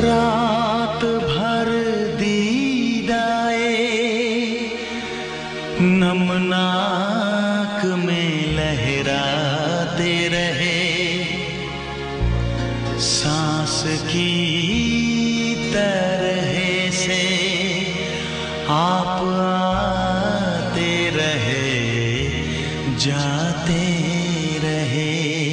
रात भर दीदाए नमनाक में लहराते रहे, सांस की तरह से आप आते रहे, जाते रहे।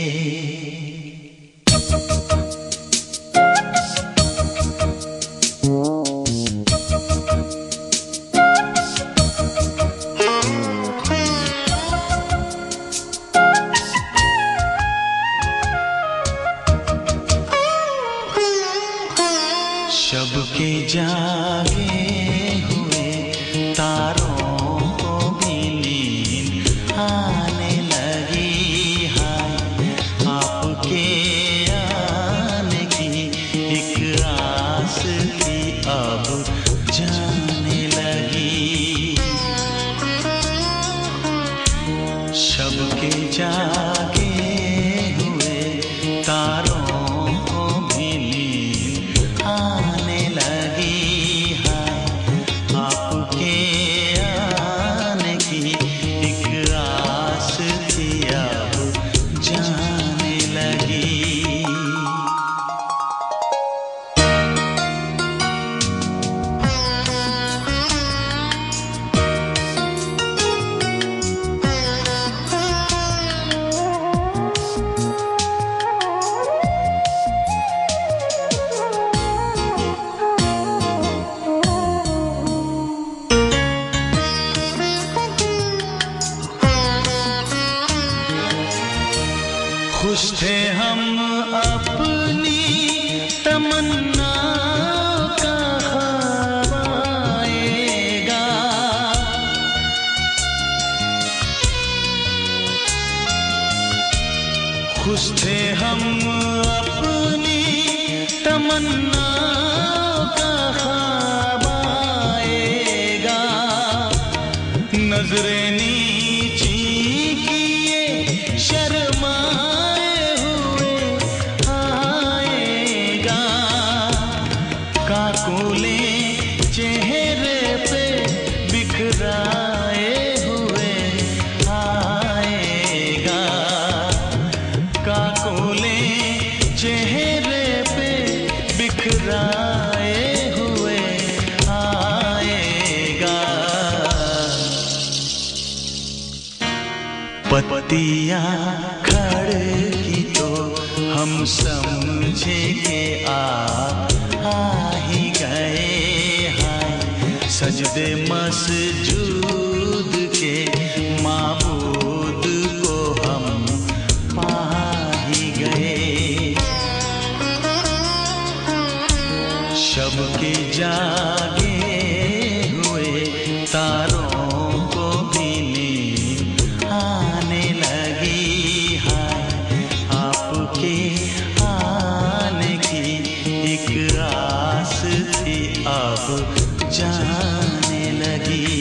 शब के जागे हुए तारों को भी नींद आने लगी। हाय आपके आने की एक आस थी, अब जाने लगी। शब के जागे हुए तारों को भी नींद आने लगी। हाय आपके आने की एक आस थी, अब जाने लगी। खुश थे हम अपनी तमन्ना का ख्वाब आएगा, खुश थे हम अपनी तमन्ना का ख्वाब आएगा। नजरें नीची किए शर्माए हुए आएगा, काकुले चेहरे पे बिखराए हुए आएगा, काकुले चेहरे पे बिखराए हुए आएगा। पत्तियां खड़की तो हम समझे के आ ही गए। हाय सजदे मसजूद के माबूद को हम पा ही गए। शब के जागे हुए तारों को भी नींद आने लगी। हाय आपके आने की एक आस थी, अब जाने लगी।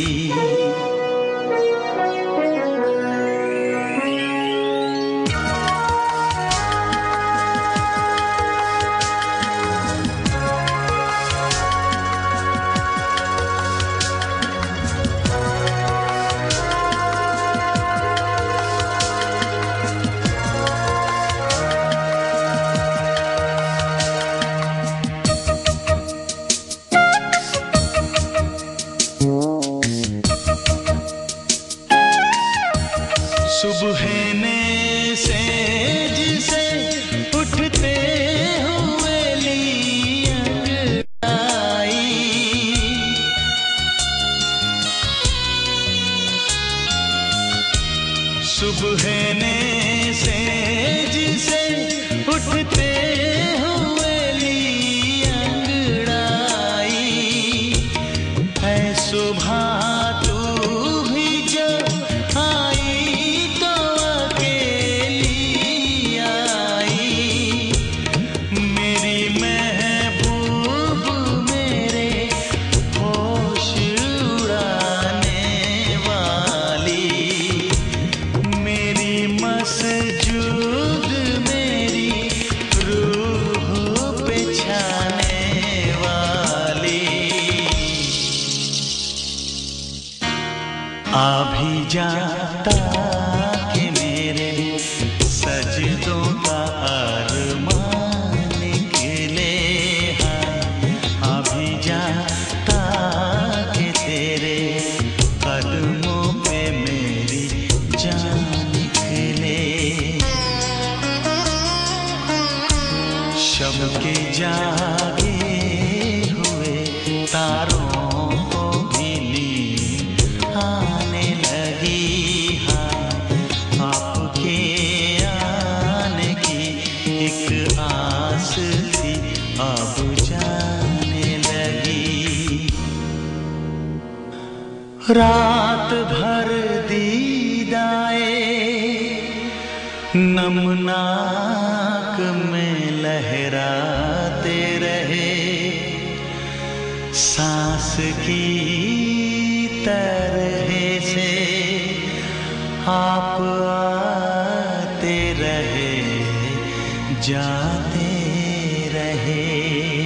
सुबह ने सेज से उठते हुए ली अंगड़ाई, सुबह ने सेज से उठते हुए ली अंगड़ाई। है सुबह तू भी जो मसजूद मेरी रूह पे छाने आ भी जाता कि मेरे सजदों का अरमान निकले। आ भी जाता कि तेरे कदमों पे मेरी जान निकले। शब के जागे हुए तारों को भी नींद आने लगी। हाँ, आपके आने की एक आस थी अब जाने लगी। रात भर दीदाए नमनाक में लहराते रहे। सांस की तरह से आप आते रहे, जाते रहे।